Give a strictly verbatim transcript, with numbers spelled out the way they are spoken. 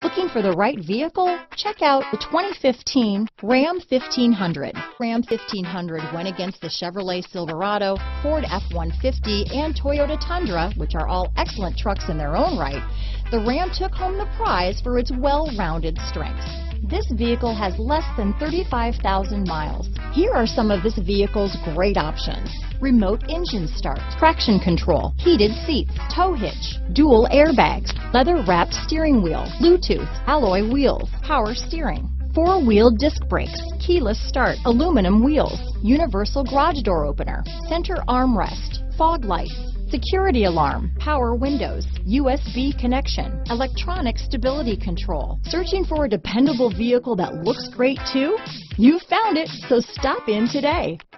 Looking for the right vehicle? Check out the twenty fifteen Ram fifteen hundred. Ram fifteen hundred went against the Chevrolet Silverado, Ford F one fifty, and Toyota Tundra, which are all excellent trucks in their own right. The Ram took home the prize for its well-rounded strengths. This vehicle has less than thirty-five thousand miles. Here are some of this vehicle's great options: remote engine start, traction control, heated seats, tow hitch, dual airbags, leather-wrapped steering wheel, Bluetooth, alloy wheels, power steering, four-wheel disc brakes, keyless start, aluminum wheels, universal garage door opener, center armrest, fog lights, security alarm, power windows, U S B connection, electronic stability control. Searching for a dependable vehicle that looks great too? You found it, so stop in today.